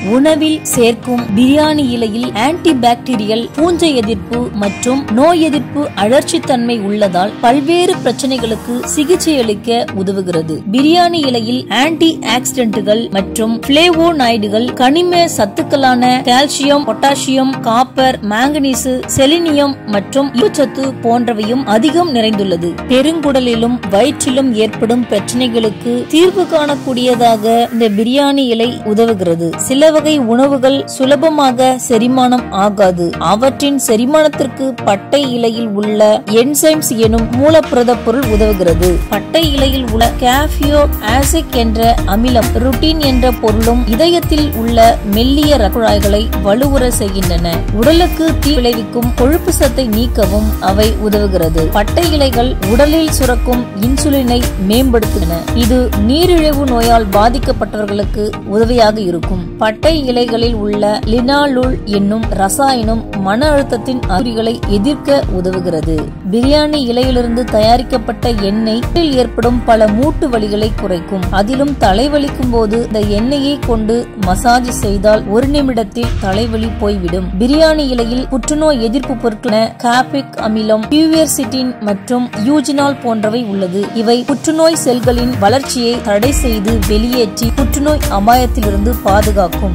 உணவில் சேர்க்கும் பிரியாணி இலையில் ஆன்டி பாக்டீரியல், பூஞ்சை எதிர்ப்பு மற்றும் நோய் எதிர்ப்பு அழற்சி தன்மை உள்ளதால் பல்வேறு பிரச்சனைகளுக்கு சிகிச்சை அளிக்க உதவுகிறது. பிரியாணி இலையில் ஆன்டி ஆக்சிடென்ட்கள் மற்றும் பிளேவோனாய்டுகள், கனிம சத்துக்களான calcium, potassium, copper, manganese, selenium மற்றும் இரும்புச்சத்து போன்றவையும் அதிகம் நிறைந்துள்ளது. பெருங்குடலிலும் வயிற்றிலும் ஏற்படும் பிரச்சனைகளுக்கு தீர்வு காணக்கூடியதாக இந்த பிரியாணி இலை உதவுகிறது. சில வகை உணவுகள் சுலபமாக செரிமானம் ஆகாது. அவற்றின் செரிமானத்திற்கு பட்டை இலையில் உள்ள என்சைம்ஸ் எனும் மூலப்பிரத பொருள் உதவுகிறது. பட்டை இலையில் உள்ள காஃபியோஆசிக் என்ற அமிலம், ருட்டின் என்ற பொருளும் இதயத்தில் உள்ள மெல்லிய இரத்த குழாய்களை வலுவுற செய்கின்றன. உடலுக்கு தீ விளைவிக்கும் கொழுப்பு சத்தை நீக்கவும் அவை உதவுகிறது. பட்டை இலைகள் உடலில் சுரக்கும் இன்சுலினை மேம்படுத்துகின்றன. இது நீரிழிவு நோயால் பாதிக்கப்பட்டவர்களுக்கு உதவியாக இருக்கும். பட்டை இலைகளில் உள்ள லினாலுல் என்னும் ரசாயனம் மன அழுத்தத்தின் அறிகுறிகளை எதிர்க்க உதவுகிறது. பிரியாணி இலையிலிருந்து தயாரிக்கப்பட்ட எண்ணெய் ஏற்படும் பல மூட்டு வலிகளை குறைக்கும். அதிலும் தலைவலிக்கும் போது இந்த எண்ணெயை கொண்டு மசாஜ் செய்தால் 1 நிமிடத்தில் தலைவலி போய்விடும். பிரியாணி இலையில் புற்றுநோய் எதிர்ப்பு பொருட்களான காபிக் அமிலம், கியூவர்சிட்டின் மற்றும் யூஜினால் போன்றவை உள்ளது. இவை புற்றுநோய் செல்களின் வளர்ச்சியை தடை செய்து வெளியேற்றி புற்றுநோய் அபாயத்திலிருந்து பாதுகாக்கும்.